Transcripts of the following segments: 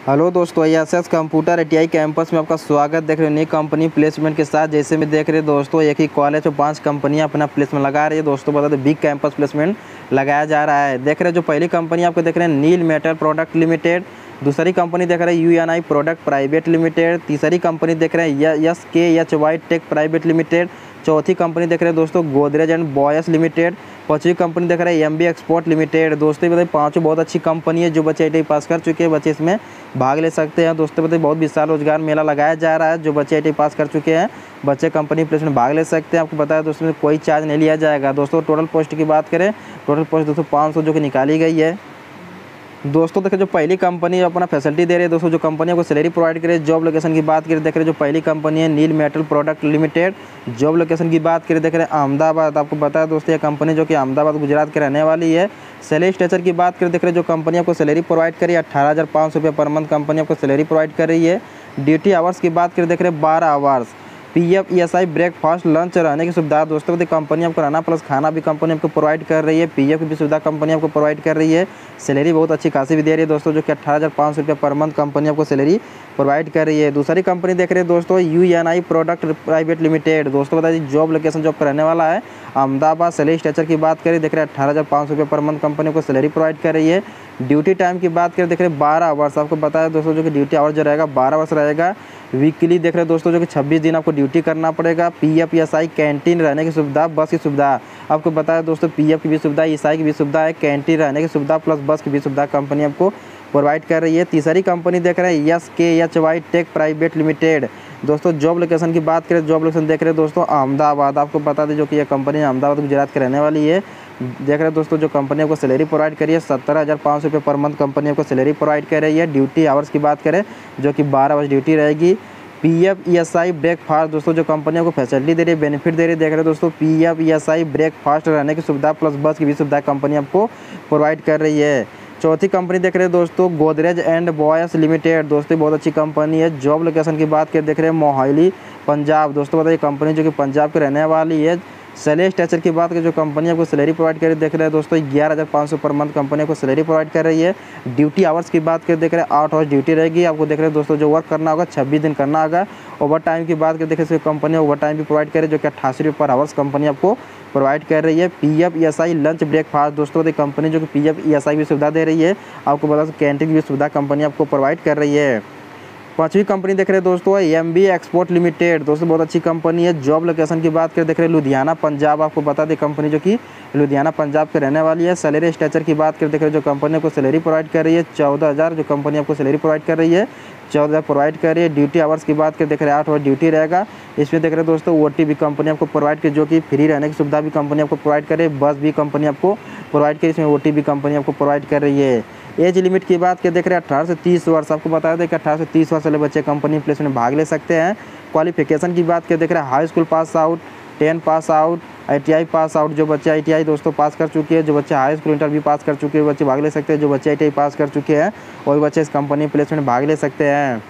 Hello दोस्तों, SS computer ITI campus में आपका स्वागत। देख रहे हो नई कंपनी प्लेसमेंट के साथ। जैसे में देख रहे हो दोस्तों, एक ही कॉलेज में 5 कंपनियां अपना प्लेसमेंट लगा रही है। दोस्तों बता दें, बिग कैंपस प्लेसमेंट लगाया जा रहा है। देख रहे हो जो पहली कंपनी आपको देख रहे हैं नील मेटल प्रोडक्ट लिमिटेड। दूसरी कंपनी देख रहे हैं यूएनआई प्रोडक्ट प्राइवेट लिमिटेड। तीसरी कंपनी देख रहे हैं एसकेएचवाई टेक प्राइवेट लिमिटेड। चौथी कंपनी देख रहे हैं दोस्तों गोदरेज एंड बॉयस लिमिटेड। पांचवी कंपनी देख रहे हैं एमबी एक्सपोर्ट लिमिटेड। दोस्तों बताइए, पांचों बहुत अच्छी कंपनी है। जो बच्चे आईटीआई पास कर चुके हैं बच्चे इसमें भाग ले सकते हैं। दोस्तों बताइए, बहुत विशाल रोजगार मेला लगाया जा रहा है। जो बच्चे आईटीआई पास कर चुके हैं बच्चे कंपनी प्लेसमेंट भाग ले सकते हैं। आपको बताया दोस्तों में कोई चार्ज नहीं लिया जाएगा। दोस्तों टोटल पोस्ट की बात करें, टोटल पोस्ट दोस्तों 500 जो कि निकाली गई है। दोस्तों देखिए, जो पहली कंपनी अपना फैसिलिटी दे रही है दोस्तों, जो कंपनी को सैलरी प्रोवाइड करे। जॉब लोकेशन की बात करें, देख रहे जो पहली कंपनी है Neel metal product limited. Job location की बात करें, देख रहे हैं अहमदाबाद। आपको बताया दोस्तों, ये कंपनी जो कि अहमदाबाद गुजरात के रहने वाली है। सैलरी स्ट्रक्चर की बात करें, देख रहे जो कंपनी आपको सैलरी प्रोवाइड करी 18,500 रुपये पर मंथ कंपनी आपको सैलरी प्रोवाइड कर रही है। ड्यूटी आवर्स की बात करें, देख रहे 12 hours. PF ESI breakfast lunch रहने की सुविधा दोस्तों बताइए, कंपनी आपको रहना प्लस खाना भी कंपनी आपको प्रोवाइड कर रही है। पीएफ की भी सुविधा कंपनी आपको प्रोवाइड कर रही है। सैलरी बहुत अच्छी खासी भी दे रही है दोस्तों, जो कि 18,500 रुपये पर मंथ कंपनी आपको सैलरी प्रोवाइड कर रही है। दूसरी कंपनी देख रहे हैं दोस्तों यूएनआई प्रोडक्ट प्राइवेट लिमिटेड। दोस्तों बताइए, जॉब लोकेशन जॉब रहने वाला है अहमदाबाद। सैलरी स्ट्रक्चर की बात करें, देख रहे हैं 18,500 रुपये पर मंथ कंपनी को सैलरी प्रोवाइड कर रही है। ड्यूटी टाइम की बात करें, देख रहे 12 आवर्स। आपको बताया दोस्तों, जो कि ड्यूटी आवर्स जो रहेगा 12 आवर्स रहेगा। वीकली देख रहे हैं दोस्तों, जो कि 26 दिन आपको ड्यूटी करना पड़ेगा। पीएफ ईएसआई कैंटीन रहने की सुविधा, बस की सुविधा आपको बताया दोस्तों, पीएफ की भी सुविधा, ईएसआई की भी सुविधा है, कैंटीन रहने की सुविधा प्लस बस की भी सुविधा कंपनी आपको प्रोवाइड कर रही है। तीसरी कंपनी देख रहे हैं एसकेएचवाई टेक प्राइवेट लिमिटेड। दोस्तों जॉब लोकेशन की बात करें, जॉब लोकेशन देख रहे हैं दोस्तों अहमदाबाद। आपको बता दें, जो कि यह कंपनी अहमदाबाद गुजरात के रहने वाली है। देख रहे हैं दोस्तों, जो कंपनी आपको सैलरी प्रोवाइड करी है 17,500 रुपये पर मंथ कंपनी आपको सैलरी प्रोवाइड कर रही है। ड्यूटी आवर्स की बात करें, जो कि 12 आवर्स ड्यूटी रहेगी। पीएफ ईएसआई ब्रेकफास्ट दोस्तों, जो कंपनी आपको फैसिलिटी दे रही है, बेनिफिट दे रही है। देख रहे हैं दोस्तों, पीएफ ईएसआई ब्रेकफास्ट रहने की सुविधा प्लस बस की भी सुविधा कंपनी आपको प्रोवाइड कर रही है। चौथी कंपनी देख रहे हैं दोस्तों गोदरेज एंड बॉयस लिमिटेड। दोस्तों बहुत अच्छी कंपनी है। जॉब लोकेशन की बात करें, देख रहे हैं मोहाली पंजाब। दोस्तों बताइए, कंपनी जो कि पंजाब के रहने वाली है। सैलरी स्ट्रक्चर की बात करें, जो कंपनी आपको सैलरी प्रोवाइड कर रही है, देख रहे हैं दोस्तों 11,500 पर मंथ कंपनी आपको सैलरी प्रोवाइड कर रही है। ड्यूटी आवर्स की बात करें, देख रहे हैं 8 आवर्स ड्यूटी रहेगी। आपको देख रहे हैं दोस्तों, जो वर्क करना होगा 26 दिन करना होगा। ओवर टाइम की बात करें, देख रहे हैं कंपनी ओवर टाइम भी प्रोवाइड करे, जो कि 88 रुपये पर आवर्स कंपनी आपको प्रोवाइड कर रही है। पीएफ ईएसआई लंच ब्रेकफास्ट दोस्तों बताइए, कंपनी जो कि पीएफ ईएसआई भी सुविधा दे रही है। आपको बता दें, कैंटीन की भी सुविधा कंपनी आपको प्रोवाइड कर रही है। पांचवी कंपनी देख रहे हैं दोस्तों एमबी एक्सपोर्ट लिमिटेड। दोस्तों बहुत अच्छी कंपनी है। जॉब लोकेशन की बात करें, देख रहे हैं लुधियाना पंजाब। आपको बता दें, कंपनी जो कि लुधियाना पंजाब के रहने वाली है। सैलरी स्ट्रक्चर की बात करें, देख रहे हैं जो कंपनी को सैलरी प्रोवाइड कर रही है 14,000, जो कंपनी आपको सैलरी प्रोवाइड कर रही है 14,000 प्रोवाइड कर रही है। ड्यूटी आवर्स की बात करें, देख रहे हैं 8 आवर ड्यूटी रहेगा। इसमें देख रहे हैं दोस्तों ओटी भी कंपनी आपको प्रोवाइड करे, जो कि फ्री रहने की सुविधा भी कंपनी आपको प्रोवाइड करे। बस भी कंपनी आपको प्रोवाइड करे, इसमें ओटी भी कंपनी आपको प्रोवाइड कर रही है। एज लिमिट की बात करें, देख रहे हैं 18 से 30 वर्ष। आपको बता दें कि 18 से 30 वर्ष वाले बच्चे कंपनी प्लेसमेंट में भाग ले सकते हैं। क्वालिफिकेशन की बात करें, देख रहे हैं high school pass out, 10 pass out, ITI pass out. जो बच्चे आईटीआई दोस्तों पास कर चुके हैं, जो बच्चे हाई स्कूल इंटरव्यू पास कर चुके हैं, बच्चे भाग ले सकते हैं। जो बच्चे आईटीआई पास कर चुके हैं वही बच्चे इस कंपनी प्लेसमेंट भाग ले सकते हैं।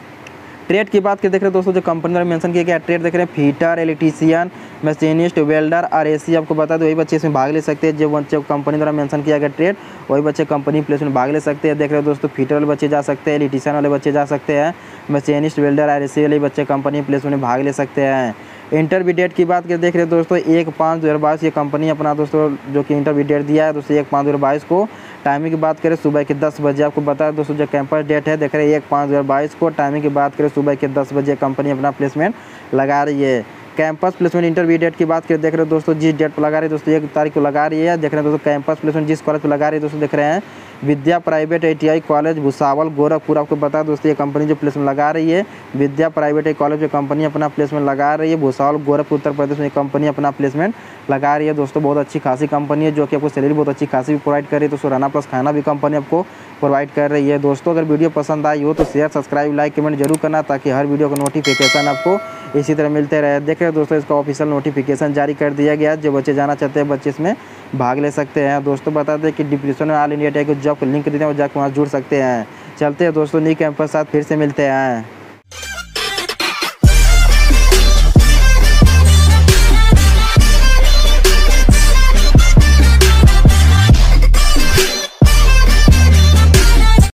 ट्रेड की बात करें, देख रहे हैं दोस्तों, जो कंपनी ने मेंशन किया गया ट्रेड देख रहे हैं fitter, electrician, machinist, welder, RAC. आपको बता दो वही बच्चे इसमें भाग ले सकते हैं। जो बच्चे कंपनी द्वारा मेंशन किया गया ट्रेड, वही बच्चे कंपनी प्लेसमेंट भाग ले सकते हैं। देख रहे हैं दोस्तों, फीटर वाले बच्चे जा सकते हैं, इलेक्ट्रीशियन वाले बच्चे जा सकते हैं, मशीनिस्ट, वेल्डर, आरएसी वाले बच्चे कंपनी प्लेसमेंट में भाग ले सकते हैं। इंटरव्यू डेट की बात करें, देख रहे हैं दोस्तों 1/5/2022 ये कंपनी अपना दोस्तों जो कि इंटरव्यू डेट दिया है दोस्तों 1/5/2022 को। टाइमिंग की बात करें, सुबह के 10 बजे। आपको बता दोस्तों, जो कैंपस डेट है, देख रहे हैं 1/5/2022 को। टाइमिंग की बात करें, सुबह के 10 बजे कंपनी अपना प्लेसमेंट लगा रही है। कैंपस प्लेसमेंट इंटरव्यू डेट की बात करें, देख रहे हो दोस्तों, जिस डेट पर लगा रही है दोस्तों 1 तारीख को लगा रही है। देख रहे हैं दोस्तों, कैंपस प्लेसमेंट जिस कॉलेज पर लगा रही है दोस्तों, देख रहे हैं Vidya private ITI college Bhusawal Gorakhpur. आपको बता दोस्तों, ये कंपनी जो प्लेसमेंट लगा रही है विद्या प्राइवेट आई कॉलेज जो कंपनी अपना प्लेसमेंट लगा रही है भुसावल गोरखपुर उत्तर प्रदेश में कंपनी अपना प्लेसमेंट लगा रही है। दोस्तों बहुत अच्छी खासी कंपनी है, जो कि आपको सैलरी बहुत अच्छी खासी भी प्रोवाइड कर रही है। दोस्तों रहना प्लस खाना भी कंपनी आपको प्रोवाइड कर रही है। दोस्तों अगर वीडियो पसंद आई हो तो शेयर, सब्सक्राइब, लाइक, कमेंट जरूर करना, ताकि हर वीडियो का नोटिफिकेशन आपको इसी तरह मिलते रहे। देख रहे हैं दोस्तों, इसका ऑफिशियल नोटिफिकेशन जारी कर दिया गया है। जो बच्चे जाना चाहते हैं बच्चे इसमें भाग ले सकते हैं। दोस्तों बता दें कि डिस्क्रिप्शन में ऑल इंडिया टेक जॉब का लिंक देते हैं, और जाकर वहाँ जुड़ सकते हैं। चलते हैं दोस्तों, नई कैंपस साथ फिर से मिलते हैं।